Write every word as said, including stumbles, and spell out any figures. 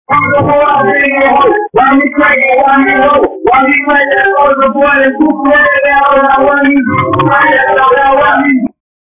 I'm the boy, I'm the hoe. Why me crack it, why me low? Why me crack that other boy and who play it out? I want you